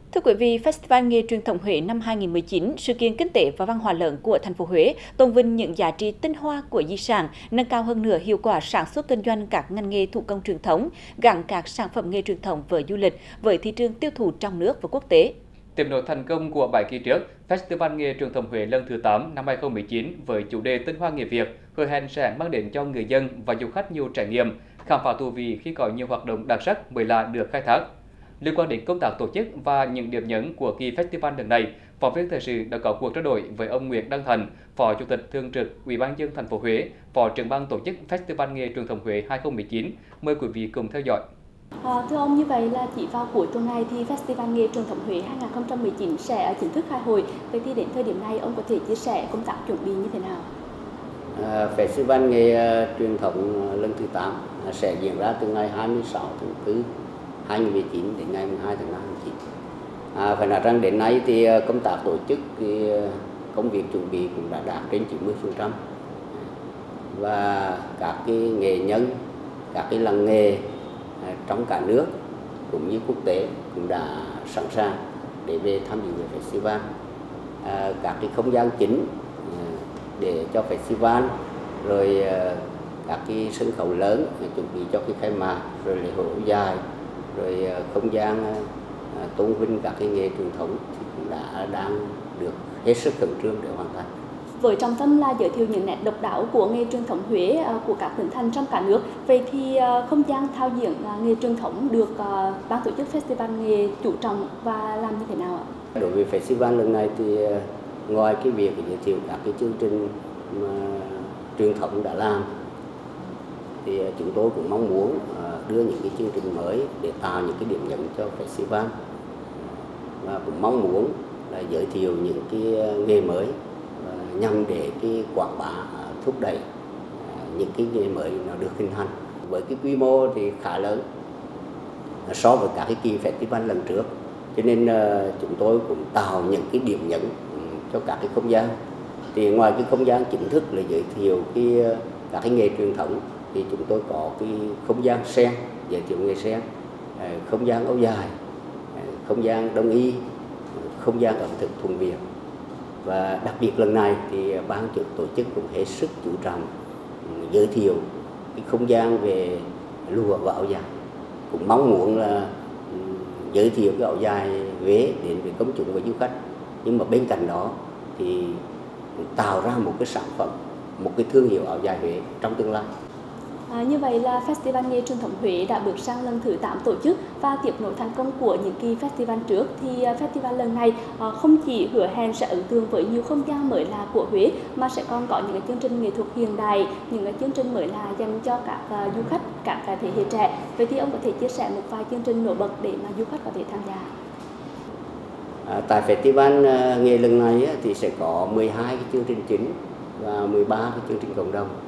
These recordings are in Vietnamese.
Thưa quý vị, Festival nghề truyền thống Huế năm 2019, sự kiện kinh tế và văn hóa lớn của thành phố Huế, tôn vinh những giá trị tinh hoa của di sản, nâng cao hơn nữa hiệu quả sản xuất kinh doanh các ngành nghề thủ công truyền thống, gắn các sản phẩm nghề truyền thống với du lịch, với thị trường tiêu thụ trong nước và quốc tế. Tiếp nối thành công của 7 kỳ trước, Festival nghề truyền thống Huế lần thứ 8 năm 2019 với chủ đề tinh hoa nghề Việt, hứa hẹn sẽ mang đến cho người dân và du khách nhiều trải nghiệm, khám phá thú vị khi có nhiều hoạt động đặc sắc mới lạ được khai thác. Liên quan đến công tác tổ chức và những điểm nhấn của kỳ festival lần này, phóng viên thời sự đã có cuộc trao đổi với ông Nguyễn Đăng Thành, Phó Chủ tịch Thường trực Ủy ban nhân dân thành phố Huế, Phó trưởng ban tổ chức Festival nghề truyền thống Huế 2019. Mời quý vị cùng theo dõi. Thưa ông, như vậy là chỉ vào cuối tuần này thì Festival nghề truyền thống Huế 2019 sẽ chính thức khai hội. Vậy thì đến thời điểm này ông có thể chia sẻ công tác chuẩn bị như thế nào? Festival nghề truyền thống lần thứ 8 sẽ diễn ra từ ngày 26 tháng 4 2019 đến ngày 2 tháng 5 2019. Phải nói rằng đến nay thì công tác tổ chức thì công việc chuẩn bị cũng đã đạt trên 90%. Và các cái nghệ nhân, các cái làng nghề trong cả nước cũng như quốc tế cũng đã sẵn sàng để về tham dự festival. Các cái không gian chính để cho festival, rồi các cái sân khấu lớn chuẩn bị cho cái khai mạc, rồi lễ hội áo dài, rồi không gian tôn vinh các cái nghề truyền thống thì cũng đang được hết sức khẩn trương để hoàn thành. Với trọng tâm là giới thiệu những nét độc đáo của nghề truyền thống Huế của các tỉnh thành trong cả nước, vậy thì không gian thao diễn nghề truyền thống được ban tổ chức festival nghề chú trọng và làm như thế nào ạ? Đối với festival lần này thì ngoài cái việc giới thiệu các cái chương trình mà truyền thống đã làm, thì chúng tôi cũng mong muốn đưa những cái chương trình mới để tạo những cái điểm nhấn cho festival, và cũng mong muốn là giới thiệu những cái nghề mới nhằm để cái quảng bá, thúc đẩy những cái nghề mới nó được hình thành với cái quy mô thì khá lớn so với các cái kỳ festival lần trước, cho nên chúng tôi cũng tạo những cái điểm nhấn cho các cái không gian. Thì ngoài cái không gian chính thức là giới thiệu các cái nghề truyền thống, thì chúng tôi có cái không gian sen, giới thiệu nghề sen, không gian áo dài, không gian đông y, không gian ẩm thực thuần Việt. Và đặc biệt lần này thì ban tổ chức cũng hết sức chú trọng giới thiệu cái không gian về lụa và áo dài, cũng mong muốn là giới thiệu cái áo dài Huế đến với công chúng và du khách. Nhưng mà bên cạnh đó thì cũng tạo ra một cái sản phẩm, một cái thương hiệu áo dài Huế trong tương lai. Như vậy là Festival nghề truyền thống Huế đã bước sang lần thứ 8 tổ chức, và tiếp nối thành công của những kỳ festival trước thì festival lần này không chỉ hứa hẹn sẽ ấn tượng với nhiều không gian mới lạ của Huế, mà sẽ còn có những cái chương trình nghệ thuật hiện đại, những cái chương trình mới lạ dành cho các du khách, các thế hệ trẻ. Vậy thì ông có thể chia sẻ một vài chương trình nổi bật để mà du khách có thể tham gia? Tại festival nghề lần này thì sẽ có 12 cái chương trình chính và 13 cái chương trình cộng đồng.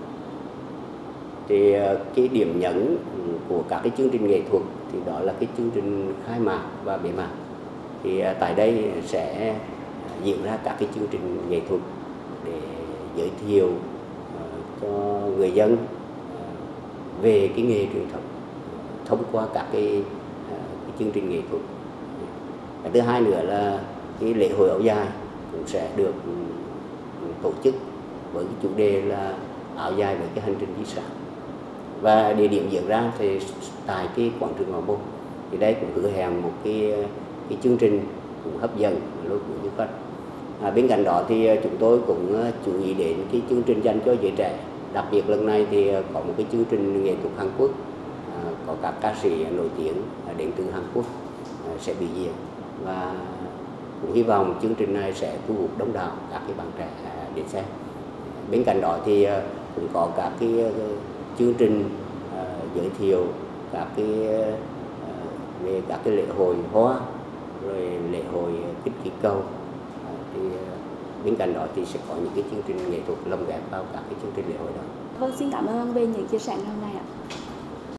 Thì cái điểm nhấn của các cái chương trình nghệ thuật thì đó là cái chương trình khai mạc và bế mạc. Thì tại đây sẽ diễn ra các cái chương trình nghệ thuật để giới thiệu cho người dân về cái nghề truyền thống thông qua các cái chương trình nghệ thuật. Cái thứ hai nữa là cái lễ hội áo dài cũng sẽ được tổ chức với cái chủ đề là áo dài với cái hành trình di sản. Và địa điểm diễn ra thì tại cái quảng trường Ngọ Môn. Thì đây cũng hứa hẹn một cái chương trình cũng hấp dẫn lôi cuốn du khách. Bên cạnh đó thì chúng tôi cũng chú ý đến cái chương trình dành cho giới trẻ. Đặc biệt lần này thì có một cái chương trình nghệ thuật Hàn Quốc, có các ca sĩ nổi tiếng đến từ Hàn Quốc sẽ biểu diễn, và cũng hy vọng chương trình này sẽ thu hút đông đảo các cái bạn trẻ đến xem. Bên cạnh đó thì cũng có các cái chương trình giới thiệu các cái về các cái lễ hội hoa, rồi lễ hội khinh khí cầu. Thì bên cạnh đó thì sẽ có những cái chương trình nghệ thuật lồng ghép vào các cái chương trình lễ hội đó. Vâng, xin cảm ơn về những chia sẻ hôm nay ạ.